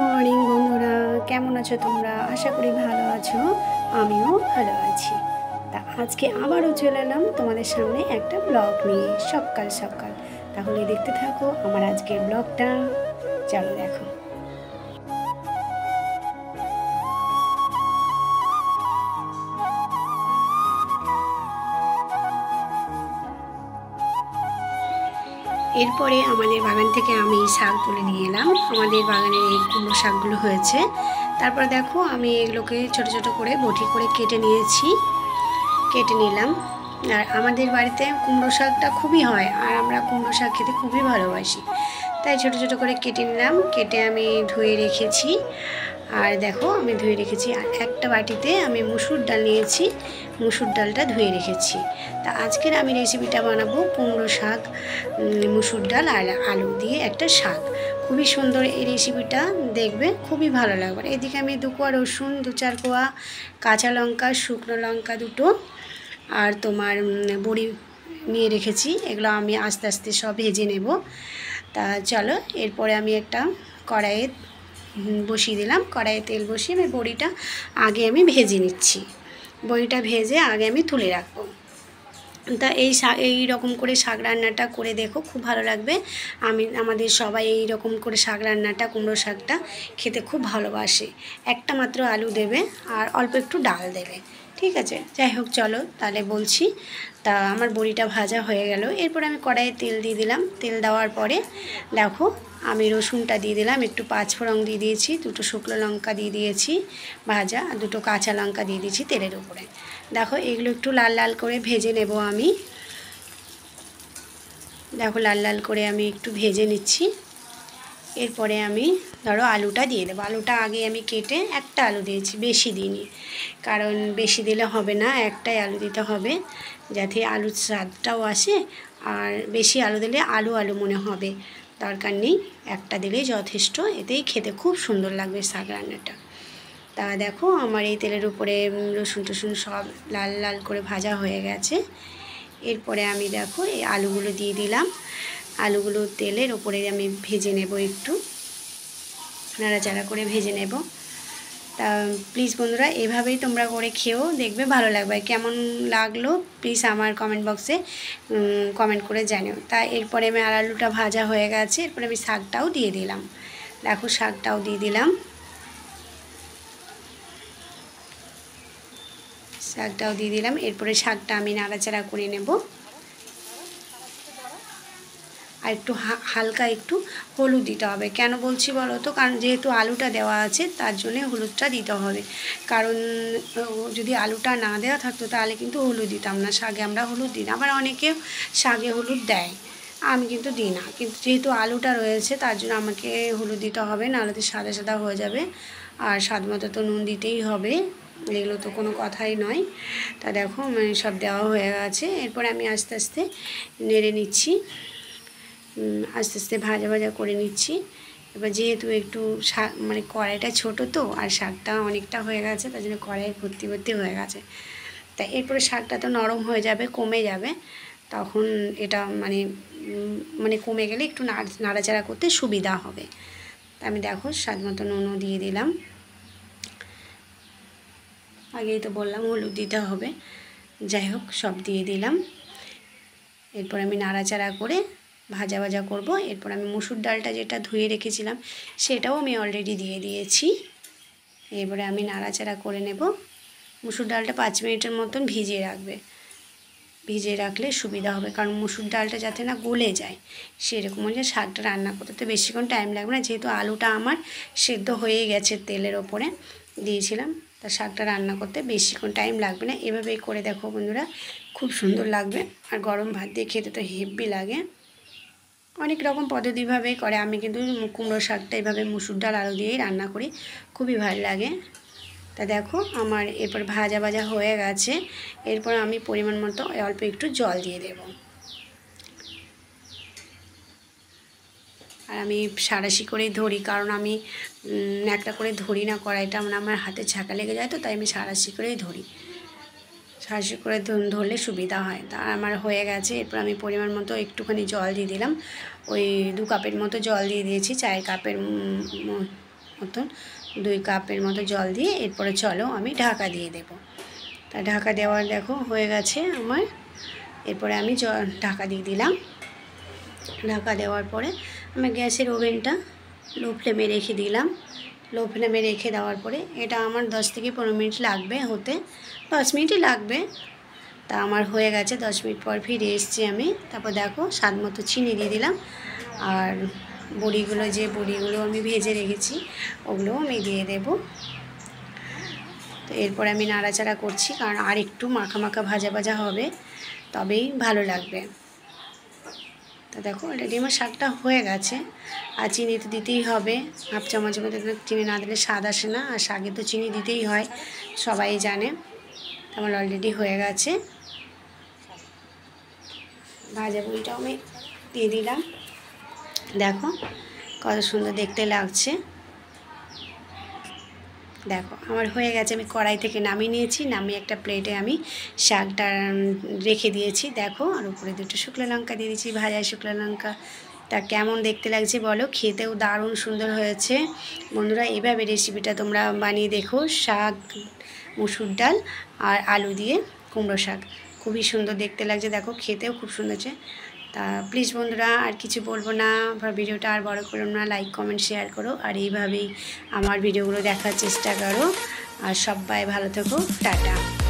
Morning বন্ধুরা, কেমন আছো তোমরা? আশা করি ভালো আছো। আমিও ভালো আছি। তা আজকে আবারও চলে এলাম তোমাদের সামনে একটা ব্লগ নিয়ে, সকাল সকাল। তাহলে দেখতে থাকো আমার আজকের ব্লগটা। চলো দেখো। এরপরে আমাদের বাগান থেকে আমি শাক তুলে নিয়ে এলাম। আমাদের বাগানের এই কুমড়ো শাকগুলো হয়েছে। তারপর দেখো আমি এগুলোকে ছোট ছোট করে বটি করে কেটে নিলাম। আর আমাদের বাড়িতে কুমড়ো শাকটা খুবই হয়, আর আমরা কুমড়ো শাক খেতে খুবই ভালোবাসি। তাই ছোট ছোট করে কেটে নিলাম। কেটে আমি ধুয়ে রেখেছি। আর দেখো আমি ধুয়ে রেখেছি। আর একটা বাটিতে আমি মুসুর ডাল নিয়েছি, মুসুর ডালটা ধুয়ে রেখেছি। তা আজকের আমি রেসিপিটা বানাবো কুমড়ো শাক, মুসুর ডাল আর আলু দিয়ে একটা শাক। খুবই সুন্দর এই রেসিপিটা, দেখবে খুবই ভালো লাগবে। এদিকে আমি 2 কোয়া রসুন, 2-4 কোয়া কাঁচা লঙ্কা, শুকনো লঙ্কা দুটো, আর তোমার বড়ি নিয়ে রেখেছি। এগুলো আমি আস্তে আস্তে সব ভেজে নেব। তা চলো, এরপরে আমি একটা কড়াইয়ে বসিয়ে দিলাম। কড়াইয়ে তেল বসিয়ে আমি বড়িটা আগে আমি ভেজে নিচ্ছি। বড়িটা ভেজে আগে আমি তুলে রাখবো। তা এই রকম করে শাক রান্নাটা করে দেখো, খুব ভালো লাগবে। আমাদের সবাই এই রকম করে শাক রান্নাটা, কুমড়ো শাকটা খেতে খুব ভালোবাসে। একটা মাত্র আলু দেবে আর অল্প একটু ডাল দেবে, ঠিক আছে? যাই হোক, চলো তাহলে বলছি। তা আমার বড়িটা ভাজা হয়ে গেল। এরপর আমি কড়াইয়ে তেল দিয়ে দিলাম। তেল দেওয়ার পরে দেখো আমি রসুনটা দিয়ে দিলাম, একটু 5 ফোড়ন দিয়ে দিয়েছি, 2টো শুকনো লঙ্কা দিয়ে দিয়েছি ভাজা, আর 2টো কাঁচা লঙ্কা দিয়ে দিয়েছি তেলের উপরে। দেখো এগুলো একটু লাল লাল করে ভেজে নেব আমি। দেখো লাল লাল করে আমি একটু ভেজে নিচ্ছি। এরপরে আমি ধরো আলুটা দিয়ে দেবো। আলুটা আগে আমি কেটে একটা আলু দিয়েছি, বেশি দিইনি, কারণ বেশি দিলে হবে না, একটাই আলু দিতে হবে, যাতে আলুর স্বাদটাও আসে। আর বেশি আলু দিলে আলু আলু মনে হবে, দরকার নেই, একটা দিলেই যথেষ্ট। এতেই খেতে খুব সুন্দর লাগবে শাক রান্নাটা। তা দেখো আমার এই তেলের উপরে রসুন টসুন সব লাল লাল করে ভাজা হয়ে গেছে। এরপরে আমি দেখো এই আলুগুলো দিয়ে দিলাম। আলুগুলো তেলের ওপরে আমি ভেজে নেব, একটু নাড়াচাড়া করে ভেজে নেব। তা প্লিজ বন্ধুরা, এভাবেই তোমরা করে খেয়েও দেখবে ভালো লাগবে। কেমন লাগলো প্লিজ আমার কমেন্ট বক্সে কমেন্ট করে জানিও। তা এরপরে আমি আলুটা ভাজা হয়ে গেছে। এরপরে আমি শাকটাও দিয়ে দিলাম। দেখো শাকটাও দিয়ে দিলাম। এরপরে শাকটা আমি নাড়াচাড়া করে নেব। আর একটু হালকা একটু হলুদ দিতে হবে। কেন বলছি বলো তো? কারণ যেহেতু আলুটা দেওয়া আছে, তার জন্যে হলুদটা দিতে হবে। কারণ যদি আলুটা না দেওয়া থাকতো তাহলে কিন্তু হলুদ দিতাম না। শাকে আমরা হলুদ দিই না, আবার অনেকে শাকে হলুদ দেয়, আমি কিন্তু দিই না। কিন্তু যেহেতু আলুটা রয়েছে তার জন্য আমাকে হলুদ দিতে হবে, নাহলে তো সাদা সাদা হয়ে যাবে। আর স্বাদ মতো তো নুন দিতেই হবে, এগুলো তো কোনো কথাই নয়। তা দেখো সব দেওয়া হয়ে গেছে। এরপরে আমি আস্তে আস্তে নেড়ে নিচ্ছি, আস্তে আস্তে ভাজা ভাজা করে নিচ্ছি। এবার যেহেতু একটু শাক মানে কড়াইটা ছোটো তো, আর শাকটা অনেকটা হয়ে গেছে, তার জন্য কড়াই ভর্তি ভর্তি হয়ে গেছে। তা এরপরে শাকটা তো নরম হয়ে যাবে, কমে যাবে, তখন এটা মানে কমে গেলে একটু নাড়াচাড়া করতে সুবিধা হবে। তা আমি দেখো স্বাদ মতো নুনও দিয়ে দিলাম। আগেই তো বললাম হলুদ দিতে হবে। যাই হোক, সব দিয়ে দিলাম। এরপর আমি নাড়াচাড়া করে ভাজা ভাজা করব। এরপর আমি মুসুর ডালটা যেটা ধুয়ে রেখেছিলাম সেটাও আমি অলরেডি দিয়ে দিয়েছি। এরপরে আমি নাড়াচাড়া করে নেব। মুসুর ডালটা 5 মিনিটের মতন ভিজিয়ে রাখলে সুবিধা হবে, কারণ মুসুর ডালটা যাতে না গলে যায় সেরকম হলে শাকটা রান্না করতে তো বেশিক্ষণ টাইম লাগবে না। যেহেতু আলুটা আমার সেদ্ধ হয়ে গেছে, তেলের ওপরে দিয়েছিলাম, তা শাকটা রান্না করতে বেশিক্ষণ টাইম লাগবে না। এভাবেই করে দেখো বন্ধুরা, খুব সুন্দর লাগবে। আর গরম ভাত দিয়ে খেতে তো হেভি লাগে। অনেক রকম পদ্ধতিভাবেই করে, আমি কিন্তু কুমড়ো শাকটা এভাবে মুসুর ডাল আলু দিয়েই রান্না করি, খুবই ভালো লাগে। তা দেখো আমার এরপর ভাজা ভাজা হয়ে গেছে। এরপর আমি পরিমাণ মতো অল্প একটু জল দিয়ে দেব। আর আমি সাঁড়াশি করেই ধরি, কারণ আমি ন্যাকড়া করে ধরি না কড়াইটা, আমার হাতে ছাঁকা লেগে যায়, তো তাই আমি সাঁড়াশি করেই ধরি। সাঁড়াশি করে ধরলে সুবিধা হয়। তা আমার হয়ে গেছে। এরপর আমি পরিমাণ মতো একটুখানি জল দিয়ে দিলাম। ওই 2 কাপের মতো জল দিয়ে দিয়েছি, চায়ের কাপের মতন 2 কাপের মতো জল দিয়ে এরপরে চলো আমি ঢাকা দিয়ে দেব। তা ঢাকা দেওয়ার দেখো হয়ে গেছে আমার। এরপরে আমি ঢাকা দিয়ে দিলাম। ঢাকা দেওয়ার পরে আমি গ্যাসের ওভেনটা লো ফ্লেমে রেখে দিলাম। লো ফ্লেমে রেখে দেওয়ার পরে এটা আমার 10 থেকে 15 মিনিট লাগবে হতে, 10 মিনিটই লাগবে। তা আমার হয়ে গেছে। 10 মিনিট পর ফিরে এসেছি আমি। তারপর দেখো স্বাদ মতো চিনি দিয়ে দিলাম, আর বড়িগুলো আমি ভেজে রেখেছি ওগুলোও আমি দিয়ে দেব। তো এরপরে আমি নাড়াচাড়া করছি, কারণ আর একটু মাখা মাখা ভাজা ভাজা হবে, তবেই ভালো লাগবে। তো দেখো অলরেডি আমার শাকটা হয়ে গেছে। আর চিনি তো দিতেই হবে, হাফ চামচের মধ্যে চিনি না দিলে স্বাদ আসে না, আর শাকে তো চিনি দিতেই হয়, সবাই জানে। আমার অলরেডি হয়ে গেছে। ভাজা বড়িটাও আমি দিয়ে দিলাম। দেখো কত সুন্দর দেখতে লাগছে। দেখো আমার হয়ে গেছে। আমি কড়াই থেকে নামিয়ে নিয়েছি, নামিয়ে একটা প্লেটে আমি শাকটা রেখে দিয়েছি। দেখো আর উপরে 2টো শুকনো লঙ্কা দিয়ে দিয়েছি, ভাজা শুকনো লঙ্কা। তা কেমন দেখতে লাগছে বলো? খেতেও দারুণ সুন্দর হয়েছে। বন্ধুরা এভাবে রেসিপিটা তোমরা বানিয়ে দেখো। শাক, মুসুর ডাল আর আলু দিয়ে কুমড়ো শাক, খুবই সুন্দর দেখতে লাগছে। দেখো খেতেও খুব সুন্দর হচ্ছে। তা প্লিজ বন্ধুরা আর কিছু বলবো না, ভিডিওটা আর বড় করো না, লাইক কমেন্ট শেয়ার করো, আর এইভাবেই আমার ভিডিওগুলো দেখার চেষ্টা করো। আর সবাই ভালো থেকো, টাটা।